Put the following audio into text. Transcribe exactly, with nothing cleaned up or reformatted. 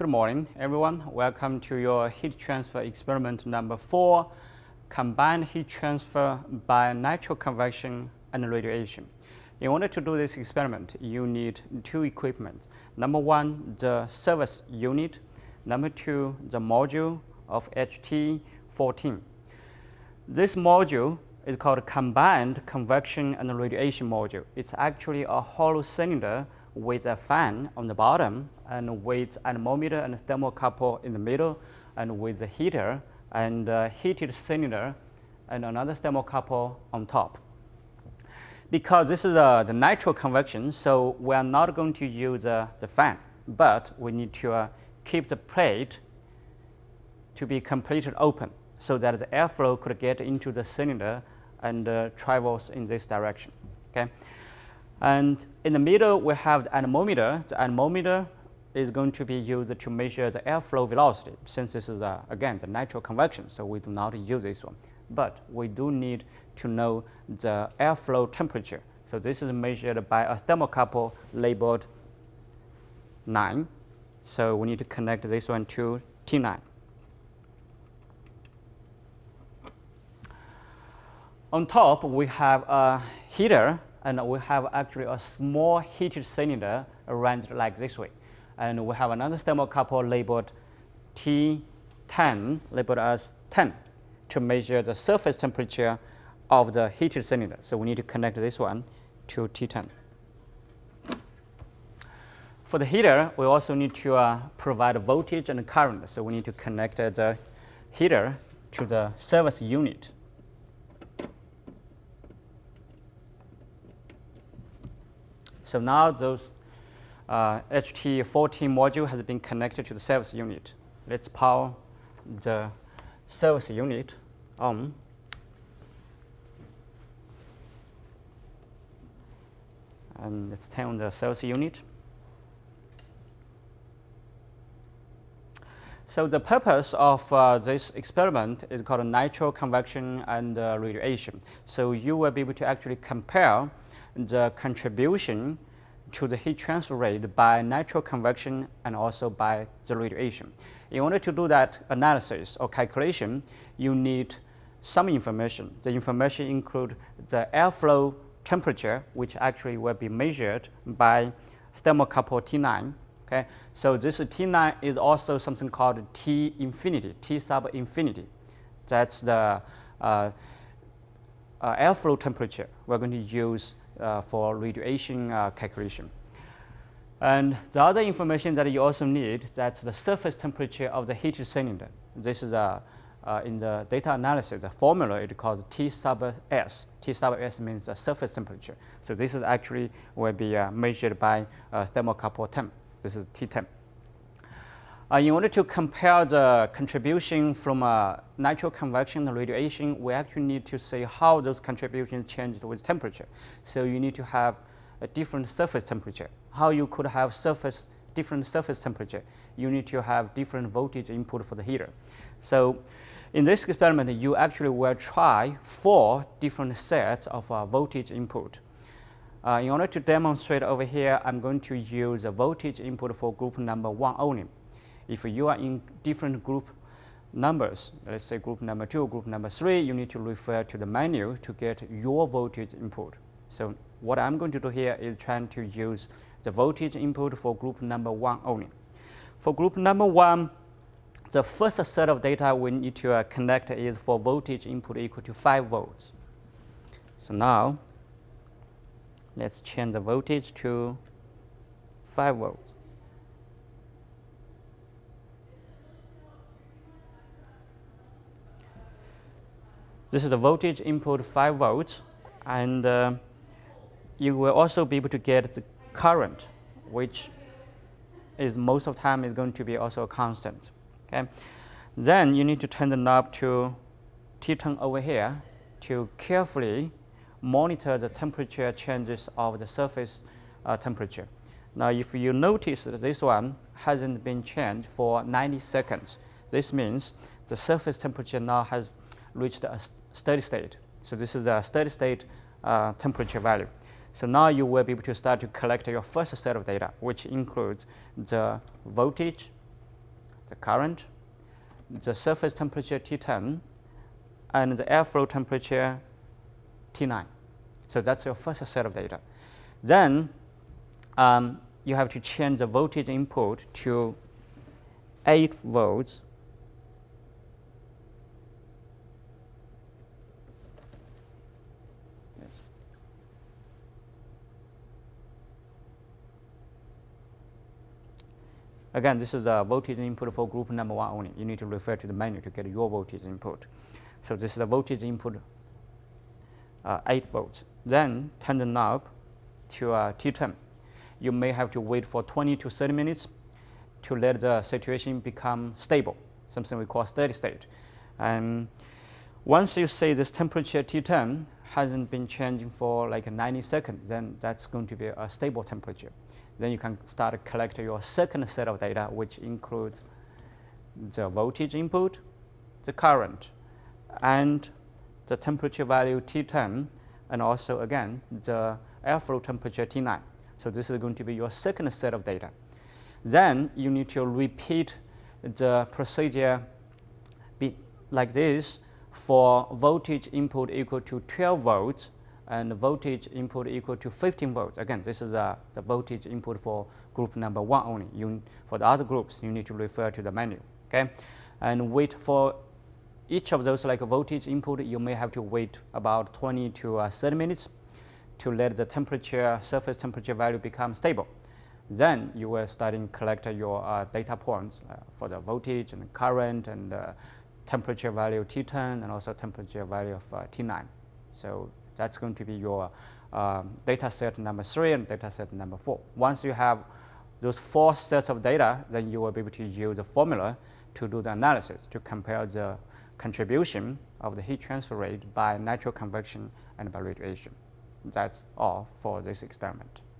Good morning, everyone. Welcome to your heat transfer experiment number four, combined heat transfer by natural convection and radiation. In order to do this experiment, you need two equipment. Number one, the service unit. Number two, the module of H T fourteen. This module is called combined convection and radiation module. It's actually a hollow cylinder with a fan on the bottom and with anemometer and thermocouple in the middle, and with the heater and uh, heated cylinder and another thermocouple on top. Because this is uh, the natural convection, so we are not going to use uh, the fan, but we need to uh, keep the plate to be completely open so that the airflow could get into the cylinder and uh, travels in this direction. Okay? And in the middle, we have the anemometer. The anemometer is going to be used to measure the airflow velocity. Since this is, uh, again, the natural convection, so we do not use this one. But we do need to know the airflow temperature. So this is measured by a thermocouple labeled nine. So we need to connect this one to T nine. On top, we have a heater, and we have actually a small heated cylinder arranged like this way. And we have another thermocouple labeled T ten, labeled as ten, to measure the surface temperature of the heated cylinder. So we need to connect this one to T ten. For the heater, we also need to uh, provide voltage and current. So we need to connect uh, the heater to the service unit. So now those uh, H T fourteen module has been connected to the service unit. Let's power the service unit on. And let's turn on the service unit. So the purpose of uh, this experiment is called natural convection and uh, radiation. So you will be able to actually compare the contribution to the heat transfer rate by natural convection and also by the radiation. In order to do that analysis or calculation, you need some information. The information include the airflow temperature, which actually will be measured by thermocouple T nine. Okay? So this T nine is also something called T infinity, T sub infinity. That's the uh, uh, airflow temperature we're going to use uh, for radiation uh, calculation. And the other information that you also need, that's the surface temperature of the heated cylinder. This is a Uh, in the data analysis, the formula is called T sub S. T sub S means the surface temperature. So this is actually will be uh, measured by uh, thermocouple temp. This is T ten. Uh, in order to compare the contribution from uh, natural convection and radiation, we actually need to see how those contributions changed with temperature. So you need to have a different surface temperature. How you could have surface different surface temperature? You need to have different voltage input for the heater. So in this experiment, you actually will try four different sets of uh, voltage input. Uh, in order to demonstrate over here, I'm going to use a voltage input for group number one only. If you are in different group numbers, let's say group number two, group number three, you need to refer to the menu to get your voltage input. So what I'm going to do here is trying to use the voltage input for group number one only. For group number one, the first set of data we need to uh, connect is for voltage input equal to five volts. So now, let's change the voltage to five volts. This is the voltage input five volts, and uh, you will also be able to get the current, which is most of the time is going to be also a constant. Okay. Then you need to turn the knob to T ten over here to carefully monitor the temperature changes of the surface uh, temperature. Now, if you notice that this one hasn't been changed for ninety seconds, this means the surface temperature now has reached a steady state. So this is the steady state uh, temperature value. So now you will be able to start to collect your first set of data, which includes the voltage the current, the surface temperature T ten, and the airflow temperature T nine. So that's your first set of data. Then um, you have to change the voltage input to eight volts. Yes. Again, this is the voltage input for group number one only. You need to refer to the menu to get your voltage input. So this is the voltage input, uh, eight volts. Then turn the knob to uh, T ten. You may have to wait for twenty to thirty minutes to let the situation become stable, something we call steady state. And once you see this temperature T ten hasn't been changing for like ninety seconds, then that's going to be a stable temperature. Then you can start collect your second set of data, which includes the voltage input, the current, and the temperature value T ten, and also again the airflow temperature T nine. So this is going to be your second set of data. Then you need to repeat the procedure be like this for voltage input equal to twelve volts and voltage input equal to fifteen volts. Again, this is uh, the voltage input for group number one only. You, for the other groups, you need to refer to the menu. Okay, and wait for each of those like voltage input. You may have to wait about twenty to thirty minutes to let the temperature, surface temperature value become stable. Then you will start to collect your uh, data points uh, for the voltage and current and uh, temperature value T ten and also temperature value of uh, T nine. So that's going to be your um, data set number three and data set number four. Once you have those four sets of data, then you will be able to use the formula to do the analysis to compare the contribution of the heat transfer rate by natural convection and by radiation. That's all for this experiment.